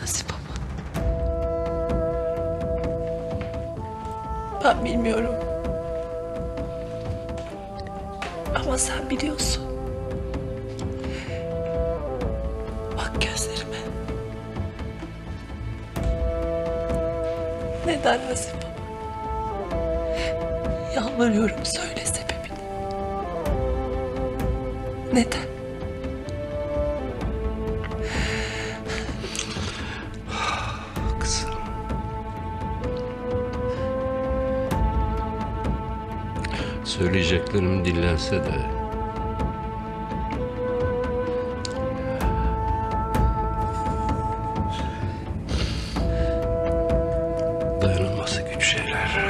Nazif baba. Ben bilmiyorum. Ama sen biliyorsun. Bak gözlerime. Neden Nazif baba? Yalvarıyorum, söyle sebebini. Neden? Kızım. Söyleyeceklerim dillense de dayanılması güç şeyler.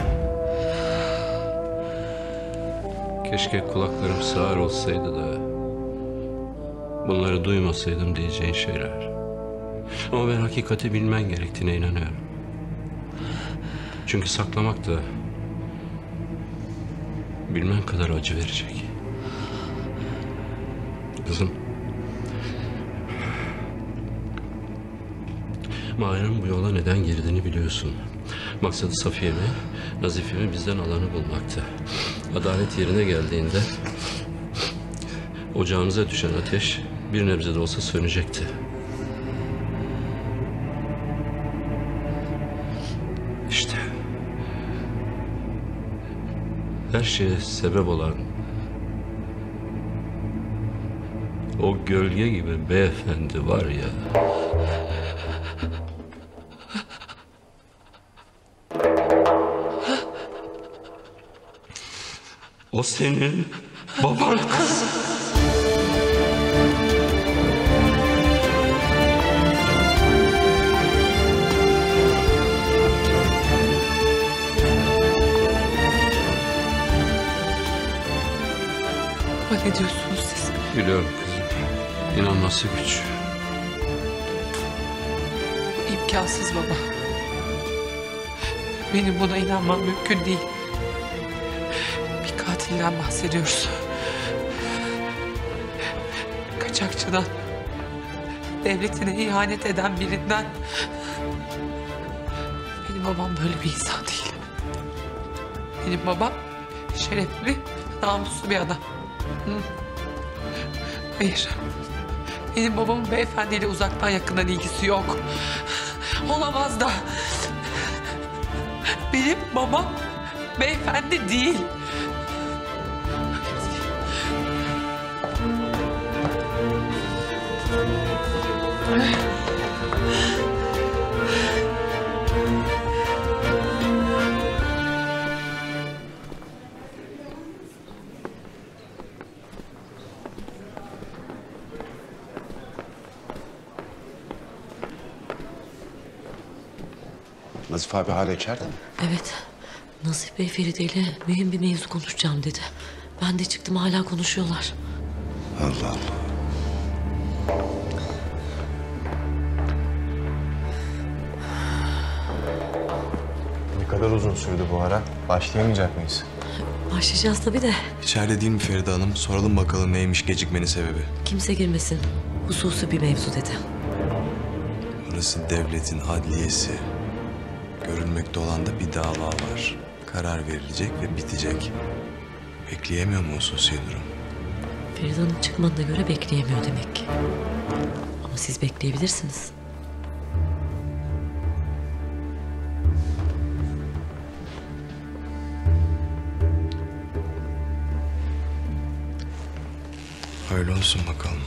Keşke kulaklarım sağır olsaydı da bunları duymasaydım diyeceğin şeyler. Ama ben hakikati bilmen gerektiğine inanıyorum. Çünkü saklamak da bilmen kadar acı verecek. Kızım, Mahir'in bu yola neden girdiğini biliyorsun. Maksadı Safiye'mi, Nazife'mi bizden alanı bulmaktı. Adalet yerine geldiğinde ocağımıza düşen ateş bir nebze de olsa sönecekti. İşte her şeye sebep olan o gölge gibi beyefendi var ya. O senin baban kızım. Baba ne diyorsunuz siz? Biliyorum kızım. İnanması güç. İmkansız baba. Benim buna inanmam mümkün değil. Bir katilden bahsediyoruz. Kaçakçıdan, devletine ihanet eden birinden. Benim babam böyle bir insan değil. Benim babam şerefli, namuslu bir adam. Hı. Hayır. Benim babamın beyefendiyle uzaktan yakından ilgisi yok. Olamaz da. Benim babam beyefendi değil. Nazif abi hala içeride mi? Evet. Nazif Bey Feride ile mühim bir mevzu konuşacağım dedi. Ben de çıktım, hala konuşuyorlar. Allah Allah. Ne kadar uzun sürdü bu ara? Başlayamayacak mıyız? Başlayacağız tabii de İçeride değil mi Feride Hanım? Soralım bakalım neymiş gecikmenin sebebi. kimse girmesin. Hususi bir mevzu dedi. Burası devletin adliyesi. Görülmekte olan da bir dava var. Karar verilecek ve bitecek. Bekleyemiyor mu hususi durum? Feride Hanım çıkmadığına göre bekleyemiyor demek ki. Ama siz bekleyebilirsiniz. Öyle olsun bakalım.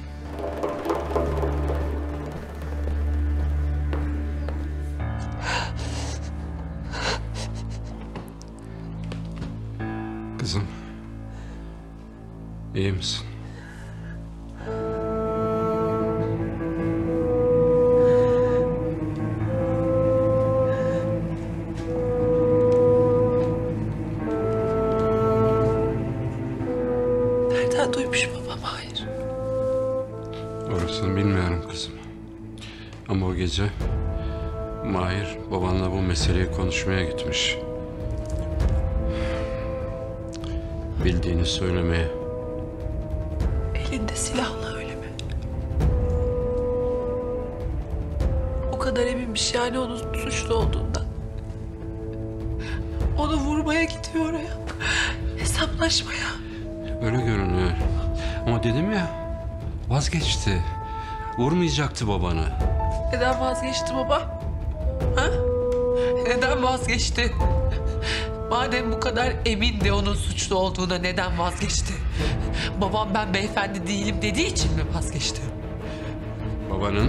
Kızım, iyi misin? Nereden duymuş babam? Hayır. Orasını bilmiyorum kızım. Ama o gece Mahir babanla bu meseleyi konuşmaya gitmiş. Bildiğini söylemeye. Elinde silahla öyle mi? kadar eminmiş yani onun suçlu olduğundan. Onu vurmaya gidiyor oraya. Hesaplaşmaya. Öyle görünüyor. Ama dedim ya, vazgeçti. Vurmayacaktı babanı. Neden vazgeçti baba? Ha? Neden vazgeçti? Madem bu kadar emindi onun suçlu olduğuna neden vazgeçti? Babam ben beyefendi değilim dediği için mi vazgeçti? Babanın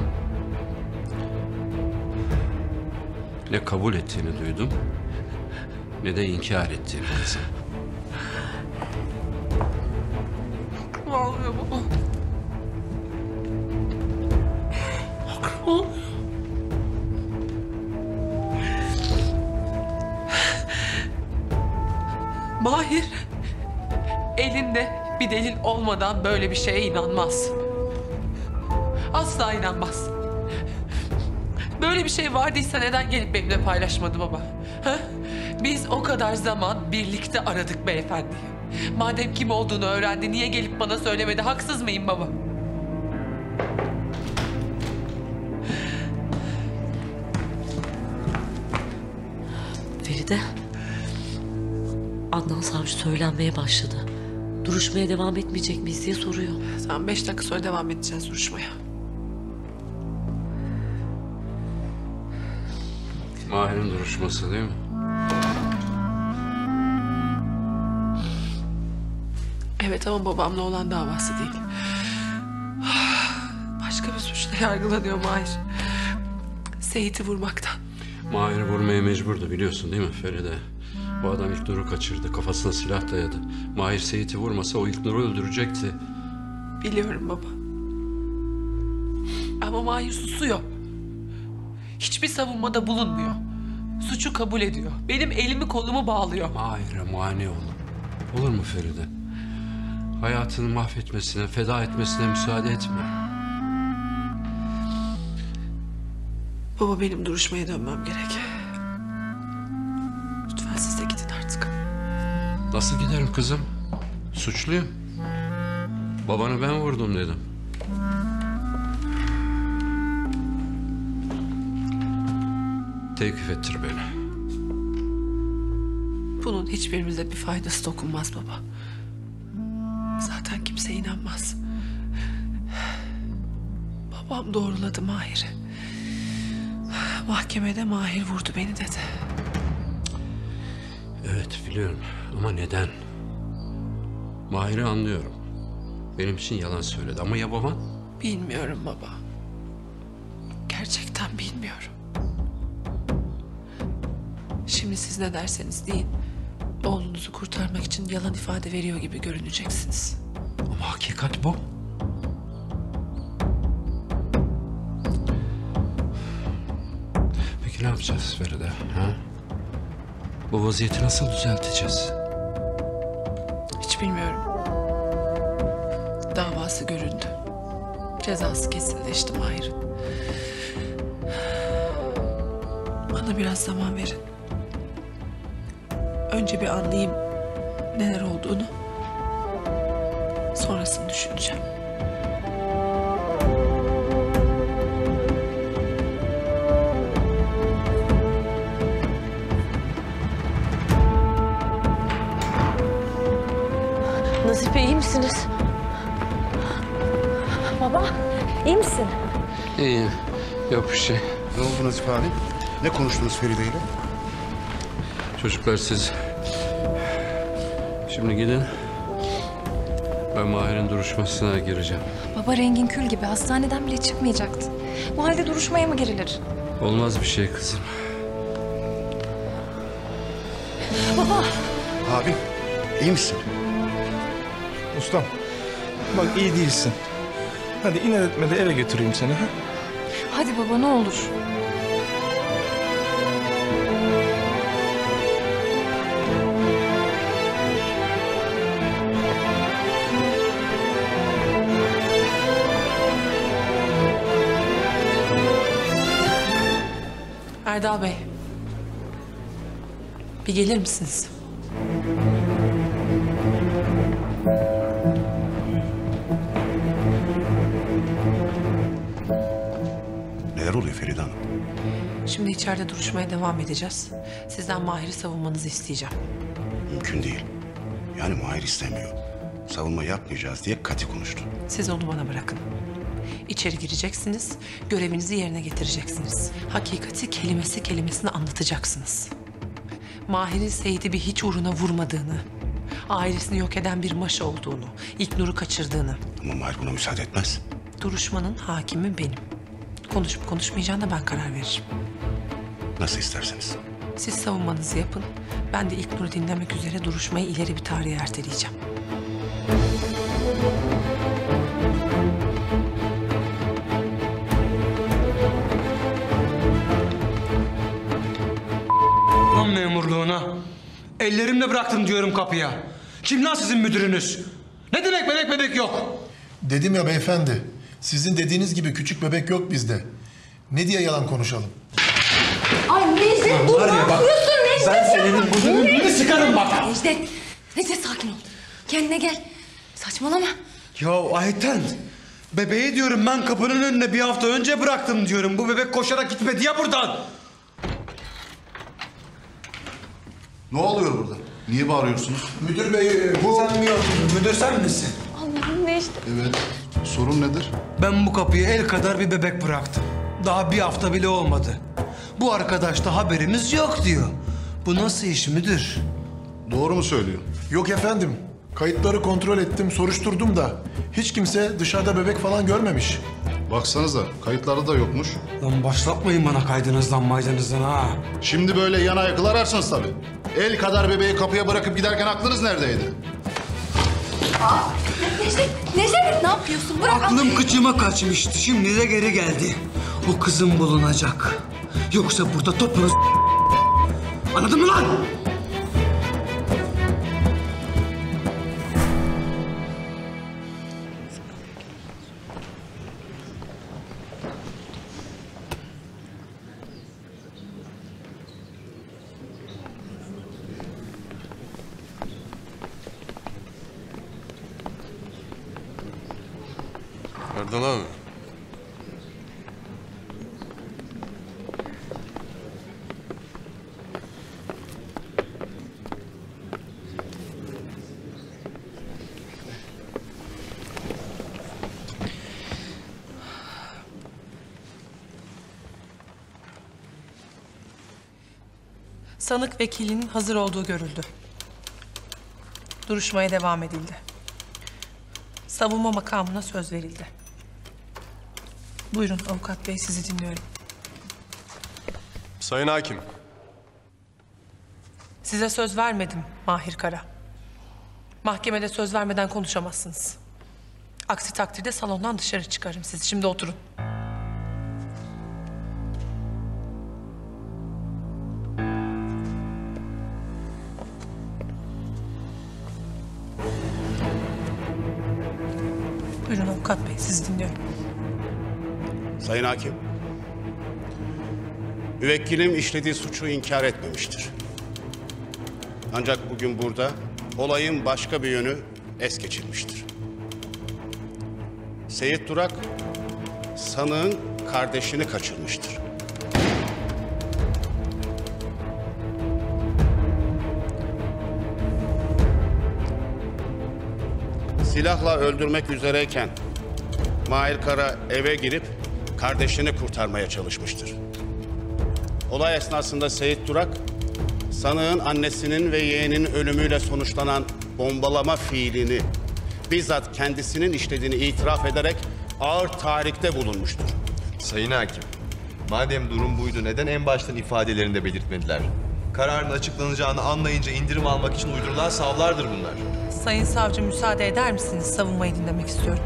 ne kabul ettiğini duydum, ne de inkar ettiğini kızım. Olmuyor baba. Olmuyor. Mahir elinde bir delil olmadan böyle bir şeye inanmaz. Asla inanmaz. Böyle bir şey vardıysa neden gelip benimle paylaşmadı baba? Ha? Biz o kadar zaman birlikte aradık beyefendiyi. Madem kim olduğunu öğrendi niye gelip bana söylemedi? Haksız mıyım baba? Feride. Adnan savcı söylenmeye başladı. Duruşmaya devam etmeyecek miyiz diye soruyor. Tamam 5 dakika sonra devam edeceğiz duruşmaya. Mahir'in duruşması değil mi? Evet ama babamla olan davası değil. Başka bir suçla yargılanıyor Mahir. Seyit'i vurmaktan. Mahir'i vurmaya mecburdu biliyorsun değil mi Feride? Bu adam İlknur'u kaçırdı, kafasına silah dayadı. Mahir Seyit'i vurmasa o İlknur'u öldürecekti. Biliyorum baba. Ama Mahir susuyor. Hiçbir savunmada bulunmuyor. Suçu kabul ediyor. Benim elimi kolumu bağlıyor. Mahir'e mani olun. Olur mu Feride? Hayatını mahvetmesine, feda etmesine müsaade etme. Baba benim duruşmaya dönmem gerek. Lütfen siz de gidin artık. Nasıl giderim kızım? Suçluyum. Babanı ben vurdum dedim. Tevkif ettir beni. Bunun hiçbirimize bir faydası dokunmaz baba. Zaten kimse inanmaz. Babam doğruladı Mahir'i. Mahkemede Mahir vurdu beni dedi. Evet biliyorum ama neden? Mahir'i anlıyorum. Benim için yalan söyledi ama ya baban? Bilmiyorum baba. Gerçekten bilmiyorum. Şimdi siz ne derseniz deyin. Oğlunuzu kurtarmak için yalan ifade veriyor gibi görüneceksiniz. Ama hakikat bu. Peki ne yapacağız Feride? Ha? Bu vaziyeti nasıl düzelteceğiz? Hiç bilmiyorum. Davası göründü. Cezası kesinleşti Mahir'in. Bana biraz zaman verin. Önce bir anlayayım neler olduğunu. Sonrasını düşüneceğim. Nazif Bey iyi misiniz? Baba, iyi misin? İyiyim. Yok bir şey. Ne oldu Nazif abi? Ne konuştunuz Feride ile? Çocuklar siz şimdi gidin. Ben Mahir'in duruşmasına gireceğim. Baba rengin kül gibi, hastaneden bile çıkmayacaktı. Bu halde duruşmaya mı girilir? Olmaz bir şey kızım. Abi iyi misin? Ustam, bak iyi değilsin. Hadi inat etme de eve götüreyim seni. Ha? Hadi baba ne olur. Erdal Bey. Bir gelir misiniz? Neler oluyor Feride Hanım? Şimdi içeride duruşmaya devam edeceğiz. Sizden Mahir'i savunmanızı isteyeceğim. Mümkün değil. Yani Mahir istemiyor. Savunma yapmayacağız diye kati konuştu. Siz onu bana bırakın. İçeri gireceksiniz, görevinizi yerine getireceksiniz. Hakikati kelimesi kelimesine anlatacaksınız. Mahir'in Seyit'i bir hiç uğruna vurmadığını, ailesini yok eden bir maş olduğunu, İlknur'u kaçırdığını. Ama Mahir buna müsaade etmez. Duruşmanın hakimi benim. Konuşup konuşmayacağına ben karar veririm. Nasıl isterseniz. Siz savunmanızı yapın. Ben de İlknur'u dinlemek üzere duruşmayı ileri bir tarihe erteleyeceğim. Lan memurluğuna. Ellerimle bıraktım diyorum kapıya. Kim lan sizin müdürünüz? Ne demek bebek bebek yok? Dedim ya beyefendi, sizin dediğiniz gibi küçük bebek yok bizde. Ne diye yalan konuşalım? Ay Necdet dur, ne yapıyorsun Necdet? Ben senin burnunu sıkarım bak. Necdet sakin ol. Kendine gel. Saçmalama. Ya Ayten, bebeği diyorum ben kapının önüne bir hafta önce bıraktım diyorum. Bu bebek koşarak gitmedi ya buradan. Ne oluyor burada? Niye bağırıyorsunuz? Müdür bey, bu... Sen mi yaptın? Müdür sen misin? Allah'ım Necdet. Evet. Sorun nedir? Ben bu kapıya el kadar bir bebek bıraktım. Daha bir hafta bile olmadı. Bu arkadaş da haberimiz yok diyor. Bu nasıl iş müdür? Doğru mu söylüyor? Yok efendim, kayıtları kontrol ettim, soruşturdum da... ...hiç kimse dışarıda bebek falan görmemiş. Baksanıza kayıtlarda da yokmuş. Lan başlatmayın bana kaydınızdan maydınızdan ha. Şimdi böyle yana yakıl ararsınız tabii. El kadar bebeği kapıya bırakıp giderken aklınız neredeydi? Necdet ne yapıyorsun? Bırak. Aklım kıçıma kaçmıştı. Şimdi de geri geldi. O kızım bulunacak. Yoksa burada topunuz... Anladın mı lan? Erdal abi. Sanık vekilinin hazır olduğu görüldü. Duruşmaya devam edildi. Savunma makamına söz verildi. Buyurun avukat bey, sizi dinliyorum. Sayın Hakim. Size söz vermedim Mahir Kara. Mahkemede söz vermeden konuşamazsınız. Aksi takdirde salondan dışarı çıkarım sizi. Şimdi oturun. Buyurun avukat bey, sizi dinliyorum. Sayın Hakim. Müvekkilim işlediği suçu inkar etmemiştir. Ancak bugün burada olayın başka bir yönü es geçilmiştir. Seyit Durak sanığın kardeşini kaçırmıştır. Silahla öldürmek üzereyken Mahir Kara eve girip kardeşini kurtarmaya çalışmıştır. Olay esnasında Seyit Durak, sanığın annesinin ve yeğeninin ölümüyle sonuçlanan bombalama fiilini bizzat kendisinin işlediğini itiraf ederek ağır tahrikte bulunmuştur. Sayın Hakim, madem durum buydu neden en baştan ifadelerinde belirtmediler? Kararın açıklanacağını anlayınca indirim almak için uydurulan savlardır bunlar. Sayın savcı, müsaade eder misiniz? Savunmayı dinlemek istiyorum.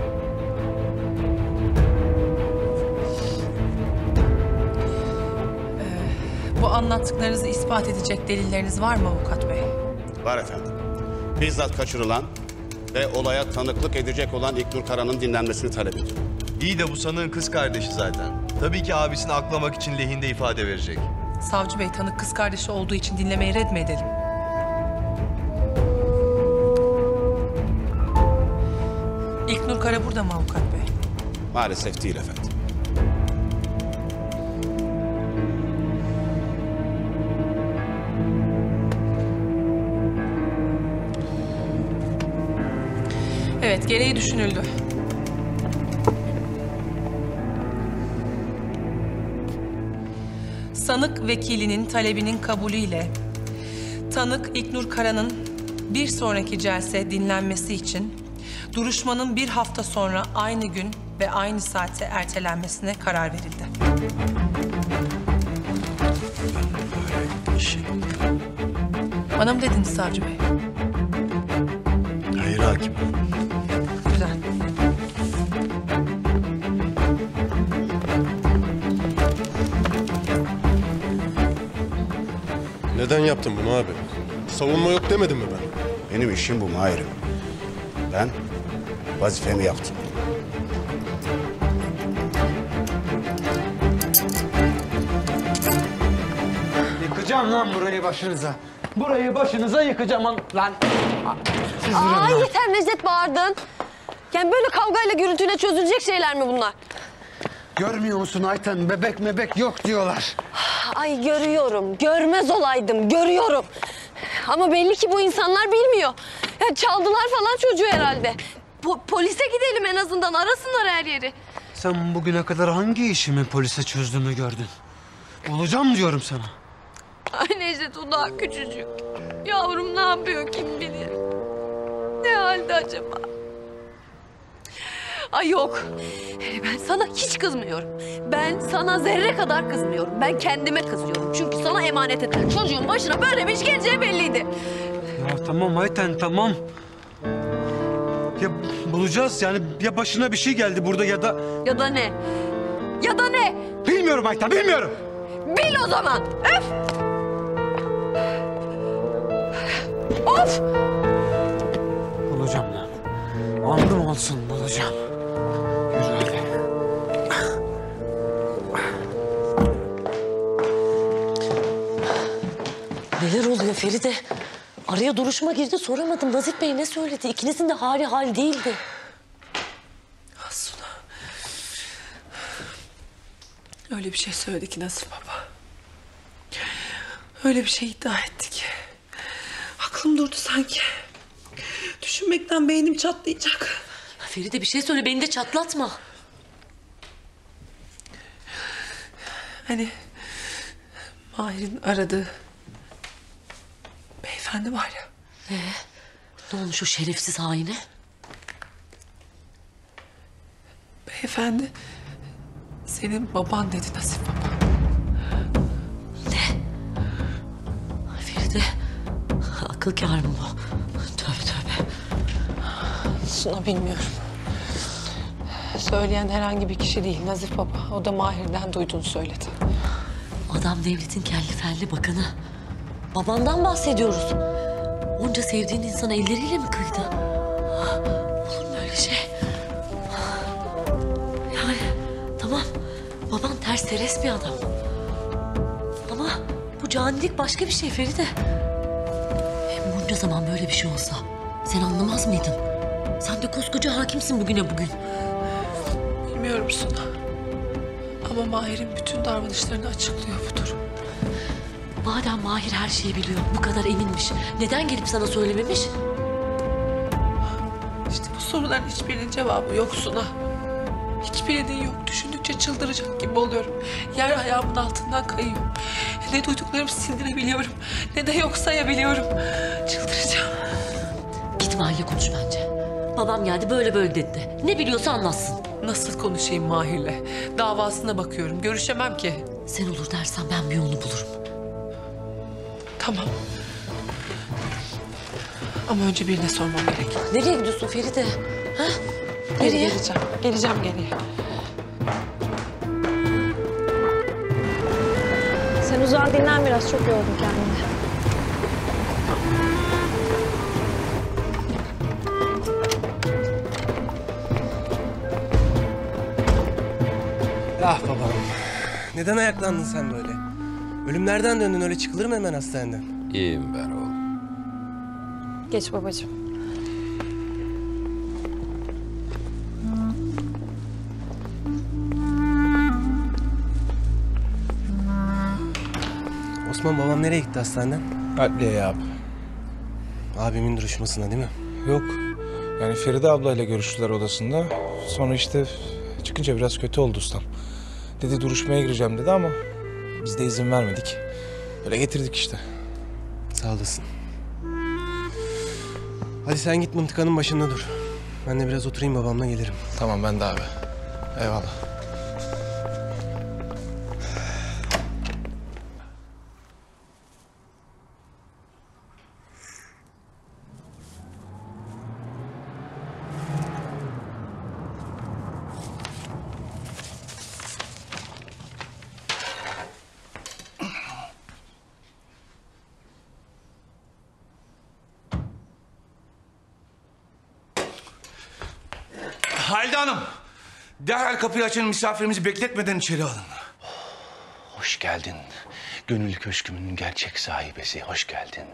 Bu anlattıklarınızı ispat edecek delilleriniz var mı avukat bey? Var efendim. Bizzat kaçırılan ve olaya tanıklık edecek olan İlknur Kara'nın dinlenmesini talep ediyorum. İyi de bu sanığın kız kardeşi zaten. Tabii ki abisini aklamak için lehinde ifade verecek. Savcı bey, tanık kız kardeşi olduğu için dinlemeyi red mi edelim? İlknur Kara burada mı avukat bey? Maalesef değil efendim. Evet, gereği düşünüldü. Sanık vekilinin talebinin kabulüyle tanık İlknur Kara'nın bir sonraki celse dinlenmesi için duruşmanın bir hafta sonra aynı gün ve aynı saate ertelenmesine karar verildi. Bana mı dediniz savcı bey? Hayır hakim. Güzel. Neden yaptın bunu abi? Savunma yok demedim mi ben? Benim işim bu Mahir'im. Ben vazifemi yaptım. Yıkacağım lan burayı başınıza. Burayı başınıza yıkacağım lan. Aa yeter Necdet, bağırdın. Yani böyle kavgayla gürültüyle çözülecek şeyler mi bunlar? Görmüyor musun Ayten? Bebek mebek yok diyorlar. Ay görüyorum. Görmez olaydım. Görüyorum. Ama belli ki bu insanlar bilmiyor. Ya çaldılar falan çocuğu herhalde. Polise gidelim en azından. Arasınlar her yeri. Sen bugüne kadar hangi işimi polise çözdüğümü gördün? Olacağım diyorum sana. Ay Necdet, o daha küçücük. Yavrum ne yapıyor kim bilir. Ne halde acaba? Ay yok. Ben sana hiç kızmıyorum. Ben sana zerre kadar kızmıyorum. Ben kendime kızıyorum. Çünkü sana emanet edilen çocuğun başına böyle bir iş geleceği belliydi. Ya tamam Ayten tamam. Ya bulacağız yani, ya başına bir şey geldi burada ya da... Ya da ne? Ya da ne? Bilmiyorum Ayten, bilmiyorum. Bil o zaman. Öf! Of! Bulacağım lan. Andım olsun, bulacağım. Yürü hadi. Neler oluyor Feride? Araya duruşma girdi, soramadım. Nazif Bey ne söyledi? İkinizin de hali hal değildi. Suna. Öyle bir şey söyledi ki Nazif baba. Öyle bir şey iddia etti ki. Aklım durdu sanki. Düşünmekten beynim çatlayacak. Feride bir şey söyle, beni de çatlatma. Hani Mahir'in aradığı beyefendi var ya. Ne olmuş o şerefsiz haine? Beyefendi senin baban dedi Nazif baba. Ay Feride, akıl kâr mı bu? Tövbe tövbe. Suna bilmiyorum. Söyleyen herhangi bir kişi değil Nazif baba. O da Mahir'den duyduğunu söyledi. Adam devletin kelli felli bakanı. Babandan bahsediyoruz. Onca sevdiğin insana elleriyle mi kıydı? Olur mu öyle şey? Yani tamam, baban ters teres bir adam. Ama bu canilik başka bir şey Feride. Hem bunca zaman böyle bir şey olsa sen anlamaz mıydın? Sen de koskoca hakimsin bugüne bugün. Bilmiyorum Suna. Ama Mahir'in bütün davranışlarını açıklıyor bu durum. Madem Mahir her şeyi biliyor, bu kadar eminmiş. Neden gelip sana söylememiş? İşte bu soruların hiçbirinin cevabı yok Suna. Hiçbirinin yok. Düşündükçe çıldıracak gibi oluyorum. Yer ayağımın altından kayıyor. Ne duyduklarımı sindirebiliyorum, ne de yok sayabiliyorum. Çıldıracağım. Git mahalle konuş bence. Babam geldi böyle böyle dedi. Ne biliyorsa anlatsın. Nasıl konuşayım Mahir'le? Davasına bakıyorum. Görüşemem ki. Sen olur dersen ben bir yolunu bulurum. Tamam. Ama önce birine sormam gerek. Nereye gidiyorsun Feride? Ha? Geri Nereye? geleceğim. Geleceğim geriye. Sen uzağa dinlen biraz, çok yordun kendini. Ah babam. Neden ayaklandın sen böyle? Ölümlerden döndün, öyle çıkılır mı hemen hastaneden? İyiyim ben oğlum. Geç babacığım. Osman babam nereye gitti hastaneden? Adliyeye abi. Abimin duruşmasına değil mi? Yok. Yani Feride ablayla görüştüler odasında. Sonra işte çıkınca biraz kötü oldu ustam. Dedi duruşmaya gireceğim dedi ama biz de izin vermedik. Öyle getirdik işte. Sağ olasın. Hadi sen git mıntıkanın başında dur. Ben de biraz oturayım, babamla gelirim. Tamam ben de abi. Eyvallah. Halide Hanım, derhal kapıyı açın, misafirimizi bekletmeden içeri alın. Hoş geldin. Gönüllü Köşküm'ün gerçek sahibesi. Hoş geldin.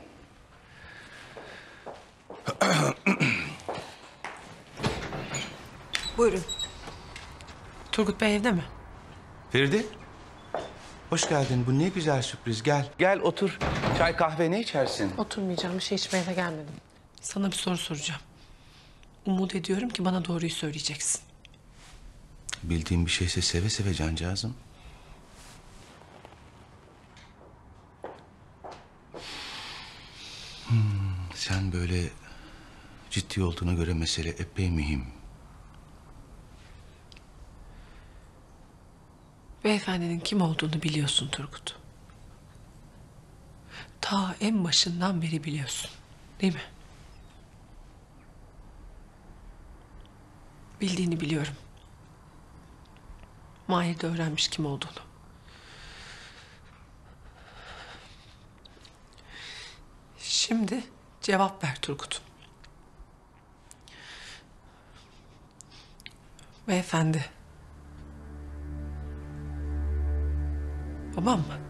Buyurun. Turgut Bey evde mi? Feride, hoş geldin. Bu ne güzel sürpriz. Gel. Gel otur. Çay kahve ne içersin? Oturmayacağım. Bir şey içmeye de gelmedim. Sana bir soru soracağım. Umut ediyorum ki bana doğruyu söyleyeceksin. Bildiğim bir şeyse seve seve cancağızım. Sen böyle ciddi olduğuna göre mesele epey mühim. Beyefendinin kim olduğunu biliyorsun Turgut. Ta en başından beri biliyorsun. Değil mi? Bildiğini biliyorum. Mahir de öğrenmiş kim olduğunu. Şimdi cevap ver Turgut. Beyefendi. Babam mı?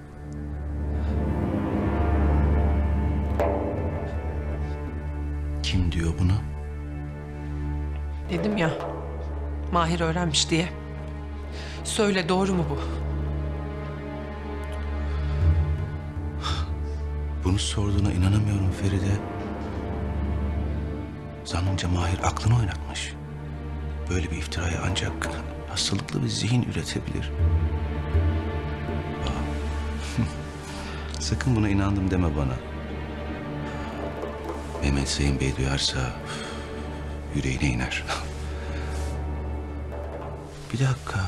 Kim diyor bunu? Dedim ya, Mahir öğrenmiş diye. Söyle, doğru mu bu? Bunu sorduğuna inanamıyorum Feride. Zannımca Mahir aklını oynatmış. Böyle bir iftirayı ancak hastalıklı bir zihin üretebilir. Sakın buna inandım deme bana. Mehmet Sayın Bey duyarsa yüreğine iner. Bir dakika.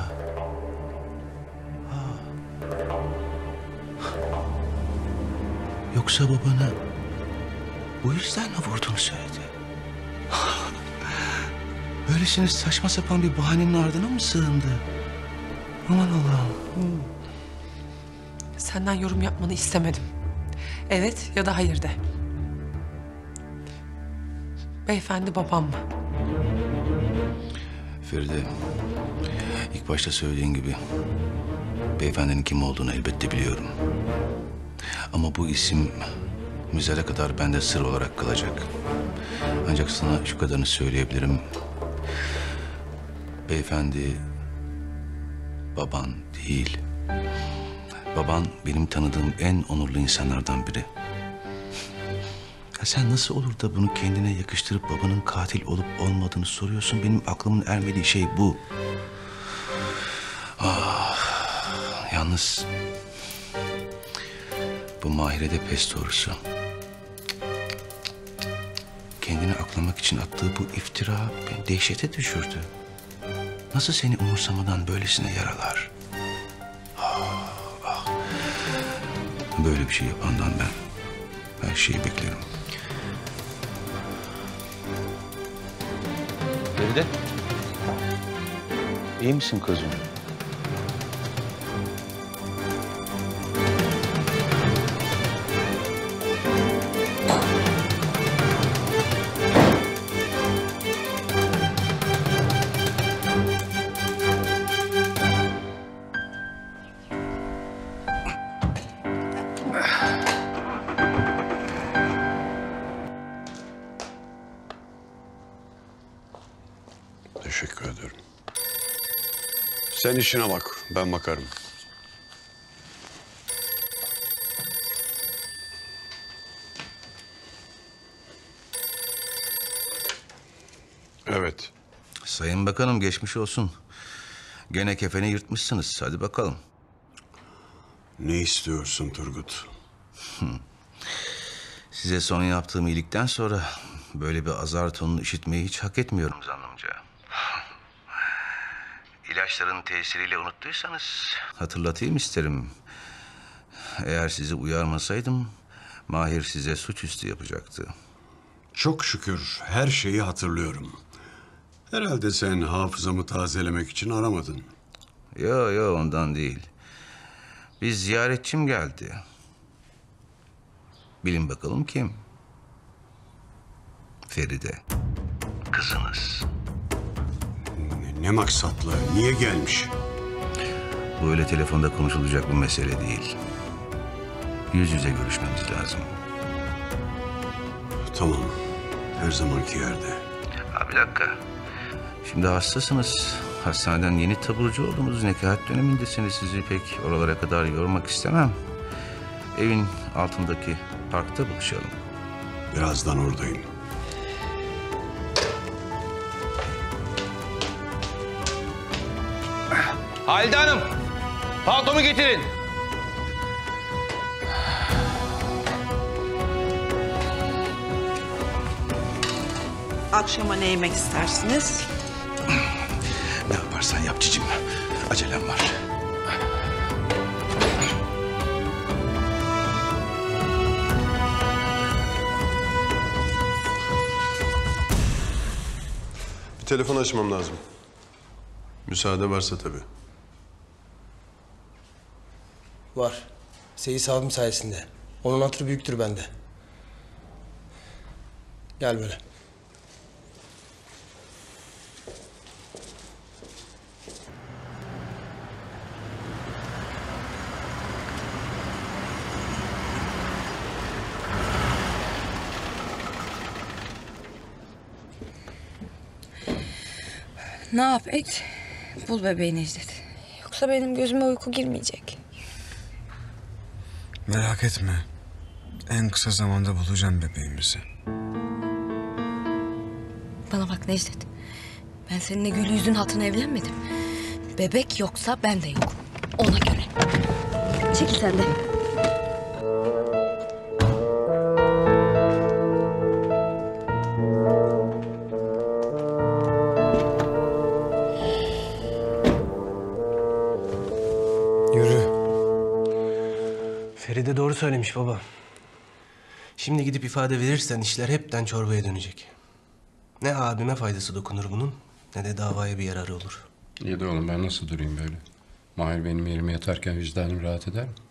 Yoksa babana bu yüzden mi vurduğunu söyledi? Böylesine saçma sapan bir bahanenin ardına mı sığındı? Aman Allah'ım. Senden yorum yapmanı istemedim. Evet ya da hayır de. Beyefendi babam mı? Feride, ilk başta söylediğin gibi beyefendinin kim olduğunu elbette biliyorum. Ama bu isim müzele kadar bende sır olarak kalacak. Ancak sana şu kadarını söyleyebilirim. Beyefendi baban değil. Baban benim tanıdığım en onurlu insanlardan biri. Ya sen nasıl olur da bunu kendine yakıştırıp babanın katil olup olmadığını soruyorsun? Benim aklımın ermediği şey bu. Yalnız bu Mahir'e de pes doğrusu. Kendini aklamak için attığı bu iftira beni dehşete düşürdü. Nasıl seni umursamadan böylesine yaralar? Böyle bir şey yapandan ben her şeyi beklerim. Feride, iyi misin kızım? Teşekkür ederim. Sen işine bak, ben bakarım. Bakanım geçmiş olsun. Gene kefeni yırtmışsınız. Hadi bakalım. Ne istiyorsun Turgut? Size son yaptığım iyilikten sonra böyle bir azar tonunu işitmeyi hiç hak etmiyorum zannımca. İlaçların tesiriyle unuttuysanız hatırlatayım isterim. Eğer sizi uyarmasaydım Mahir size suçüstü yapacaktı. Çok şükür her şeyi hatırlıyorum. Herhalde sen hafızamı tazelemek için aramadın. Yo ondan değil. Bir ziyaretçim geldi. Bilin bakalım kim? Feride. Kızınız. Ne maksatla, niye gelmiş? Bu öyle telefonda konuşulacak bir mesele değil. Yüz yüze görüşmemiz lazım. Tamam, her zamanki yerde. Bir dakika. Şimdi hastasınız. Hastaneden yeni taburcu oldunuz. Nekaat dönemindesiniz. Sizi pek oralara kadar yormak istemem. Evin altındaki parkta buluşalım. Birazdan oradayım. Halide Hanım, paltomu getirin. Akşama ne yemek istersiniz? Ne yaparsan yap cicim. Acelem var. Bir telefon açmam lazım. Müsaade varsa tabii. Var. Seyis abim sayesinde. Onun hatırı büyüktür bende. Gel böyle. Ne yap et? Bul bebeği Necdet. Yoksa benim gözüme uyku girmeyecek. Merak etme. En kısa zamanda bulacağım bebeğimizi. Bana bak Necdet. Ben seninle gül yüzün hatırına evlenmedim. Bebek yoksa ben de yokum. Ona göre. Çekil sen de. Feride doğru söylemiş baba. Şimdi gidip ifade verirsen işler hepten çorbaya dönecek. Ne abime faydası dokunur bunun ne de davaya bir yararı olur. İyi de oğlum ben nasıl durayım böyle? Mahir benim yerime yatarken vicdanım rahat eder mi?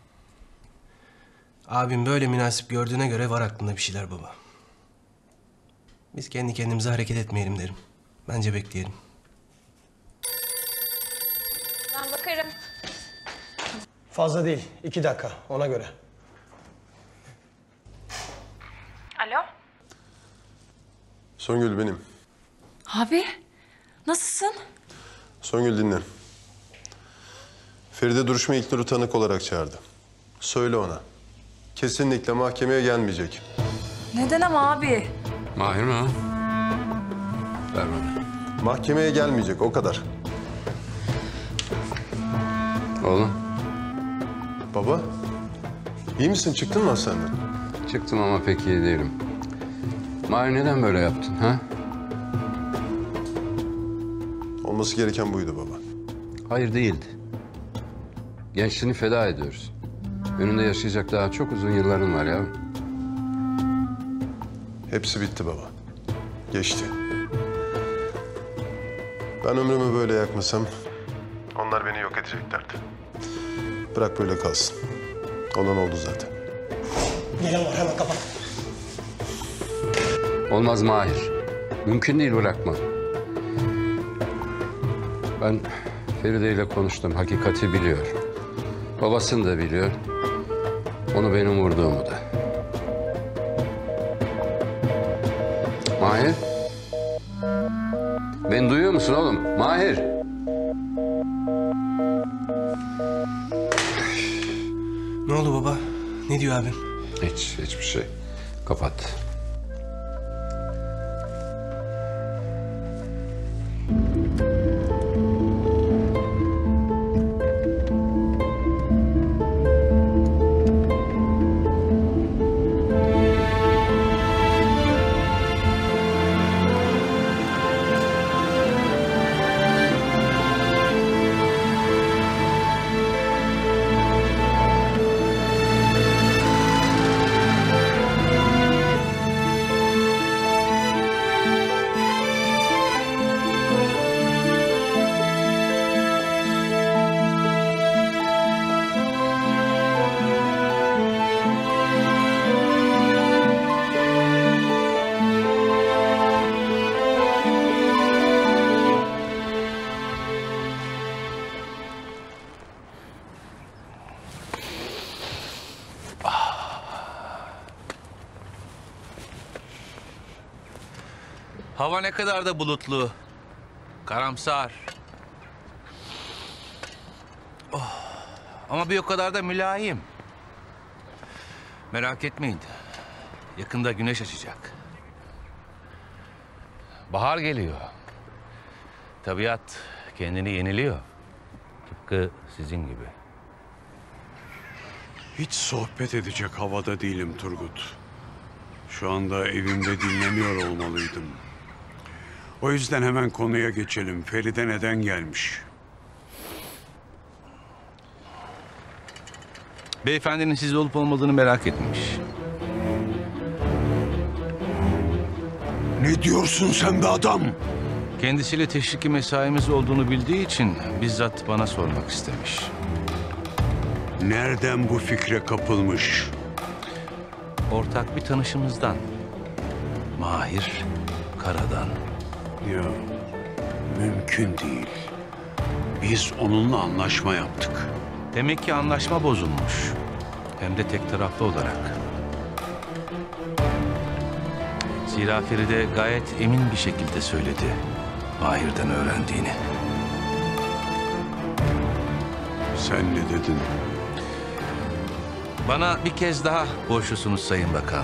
Abim böyle münasip gördüğüne göre var aklında bir şeyler baba. Biz kendi kendimize hareket etmeyelim derim. Bence bekleyelim. Ben bakarım. Fazla değil. 2 dakika ona göre. Alo? Songül benim. Abi, nasılsın? Songül dinle. Feride duruşmaya İlknur'u tanık olarak çağırdı. Söyle ona. Kesinlikle mahkemeye gelmeyecek. Neden ama abi? Mahir mi ha? Ver bana. Mahkemeye gelmeyecek, o kadar. Oğlum. Baba, iyi misin? Çıktın mı hastaneden? Çıktım ama pek iyi değilim. Mahir neden böyle yaptın ha? Olması gereken buydu baba. Hayır değildi. Gençliğini feda ediyoruz. Önünde yaşayacak daha çok uzun yılların var ya. Hepsi bitti baba. Geçti. Ben ömrümü böyle yakmasam onlar beni yok edeceklerdi. Bırak böyle kalsın. Olan oldu zaten. Gelen var hemen kapat. Olmaz Mahir. Mümkün değil bırakma. Ben Feride ile konuştum. Hakikati biliyor. Babasını da biliyor. Onu benim vurduğumu da. Mahir? Beni duyuyor musun oğlum? Mahir? Ne oldu baba? Ne diyor abim? Hiçbir şey. Kapat. Hava ne kadar da bulutlu. Karamsar. Oh, ama bir o kadar da mülayim. Merak etmeyin. Yakında güneş açacak. Bahar geliyor. Tabiat kendini yeniliyor. Tıpkı sizin gibi. Hiç sohbet edecek havada değilim Turgut. Şu anda evimde dinleniyor olmalıydım. O yüzden hemen konuya geçelim. Feride neden gelmiş? Beyefendinin siz olup olmadığını merak etmiş. Ne diyorsun sen be adam? Kendisiyle teşviki mesaimiz olduğunu bildiği için bizzat bana sormak istemiş. Nereden bu fikre kapılmış? Ortak bir tanışımızdan. Mahir Kara'dan. Ya mümkün değil. Biz onunla anlaşma yaptık. Demek ki anlaşma bozulmuş. Hem de tek taraflı olarak. Zira Feride gayet emin bir şekilde söyledi Mahir'den öğrendiğini. Sen ne dedin? Bana bir kez daha borçlusunuz Sayın Bakan.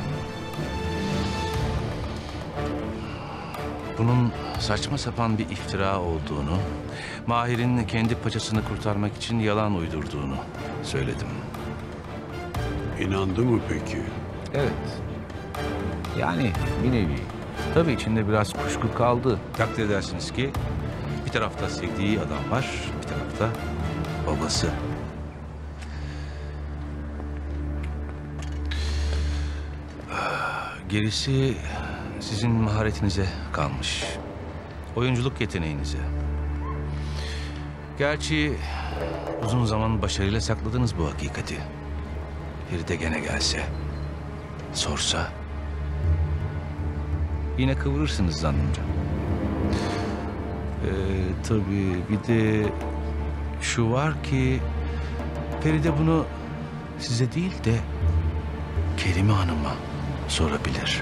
Bunun saçma sapan bir iftira olduğunu, Mahir'in kendi paçasını kurtarmak için yalan uydurduğunu söyledim. İnandı mı peki? Evet. Yani bir nevi. Tabii içinde biraz kuşku kaldı. Takdir edersiniz ki bir tarafta sevdiği adam var, bir tarafta babası. Gerisi sizin maharetinize kalmış. Oyunculuk yeteneğinize. Gerçi uzun zaman başarıyla sakladınız bu hakikati. Feride gene gelse, sorsa yine kıvırırsınız zannımca. Tabii bir de şu var ki Feride bunu size değil de Kerime Hanım'a sorabilir.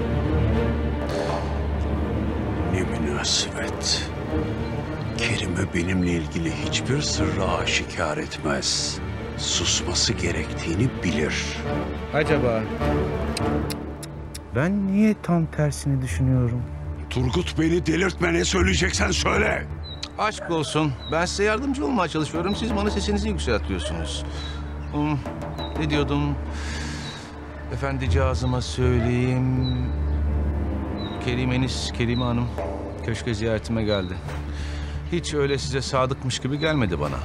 Ne münasebet. Kerime benimle ilgili hiçbir sırrı aşikar etmez. Susması gerektiğini bilir. Acaba ben niye tam tersini düşünüyorum? Turgut beni delirtme, ne söyleyeceksen söyle. Aşk olsun. Ben size yardımcı olmaya çalışıyorum. Siz bana sesinizi yükseltiyorsunuz. Ne diyordum? Efendicağızıma söyleyeyim. Kerime Hanım köşke ziyaretime geldi. Hiç öyle size sadıkmış gibi gelmedi bana.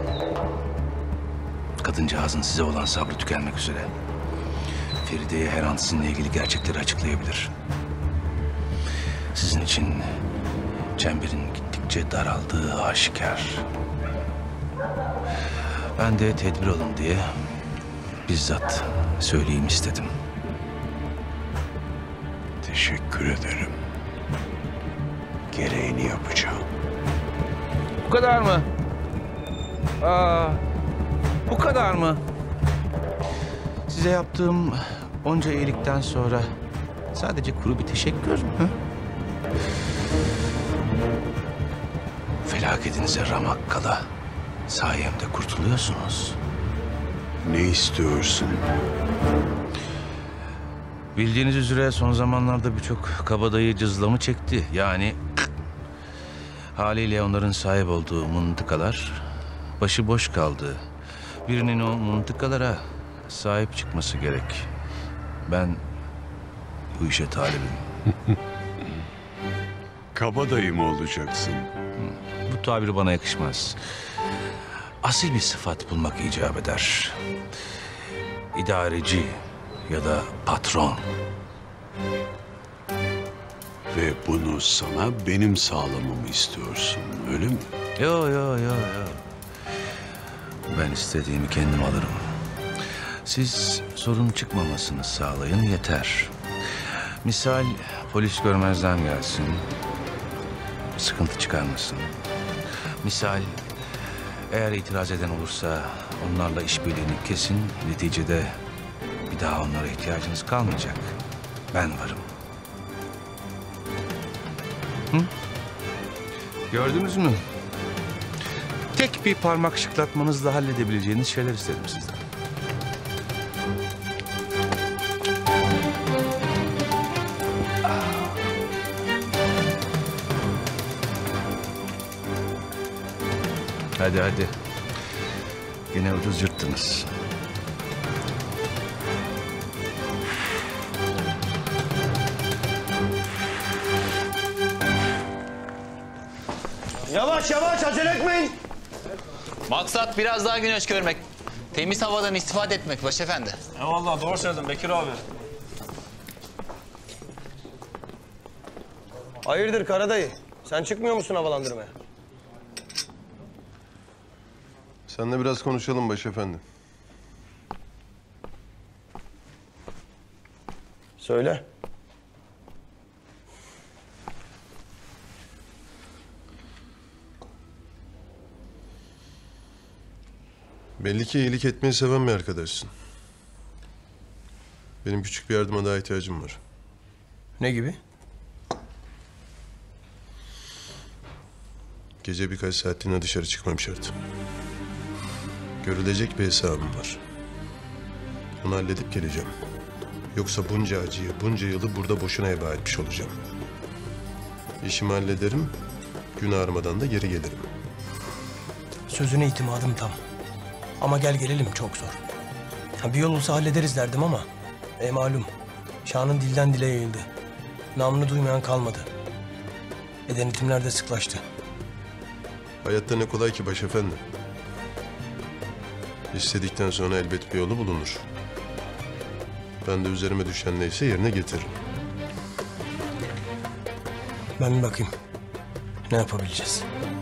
Kadıncağızın size olan sabrı tükenmek üzere. Feride'ye her an sizinle ilgili gerçekleri açıklayabilir. Sizin için çemberin gittikçe daraldığı aşikar. Ben de tedbir alın diye bizzat söyleyeyim istedim. Teşekkür ederim. Gereğini yapacağım. Bu kadar mı? Bu kadar mı? Size yaptığım onca iyilikten sonra sadece kuru bir teşekkür mü? Felaketinize ramak kala sayemde kurtuluyorsunuz. Ne istiyorsun? Bildiğiniz üzere son zamanlarda birçok kabadayı cızlamı çekti. Yani haliyle onların sahip olduğu mıntıkalar başıboş kaldı. Birinin o mıntıkalara sahip çıkması gerek. Ben bu işe talibim. Kabadayı mı olacaksın? Bu tabir bana yakışmaz. Asil bir sıfat bulmak icap eder. İdareci ya da patron. Ve bunu sana benim sağlamamı istiyorsun, öyle mi? Yo. Ben istediğimi kendim alırım. Siz sorun çıkmamasını sağlayın yeter. Misal polis görmezden gelsin. Sıkıntı çıkarmasın. Misal eğer itiraz eden olursa onlarla işbirliğini kesin. Neticede bir daha onlara ihtiyacınız kalmayacak. Ben varım. Gördünüz mü? Tek bir parmak şıklatmanızla halledebileceğiniz şeyler istedim sizden. Hadi hadi. Yine ucuz yırttınız. Yavaş yavaş acele etmeyin. Maksat biraz daha güneş görmek. Temiz havadan istifade etmek başefendi. Eyvallah doğru söyledin Bekir abi. Hayırdır Karadayı? Sen çıkmıyor musun havalandırmaya? Seninle biraz konuşalım başefendi. Söyle. Belli ki iyilik etmeyi seven bir arkadaşsın. Benim küçük bir yardıma daha ihtiyacım var. Ne gibi? Gece birkaç saatliğine dışarı çıkmam şart. Görülecek bir hesabım var. Onu halledip geleceğim. Yoksa bunca acıyı, bunca yılı burada boşuna heba etmiş olacağım. İşimi hallederim, gün ağarmadan da geri gelirim. Sözüne itimadım tam. Ama gel gelelim çok zor. Bir yol olsa hallederiz derdim ama... malum. Şah'ın dilden dile yayıldı. Namını duymayan kalmadı. Denetimler de sıklaştı. Hayatta ne kolay ki başefendi. İstedikten sonra elbet bir yolu bulunur. Ben de üzerime düşen neyse yerine getiririm. Ben bir bakayım. Ne yapabileceğiz?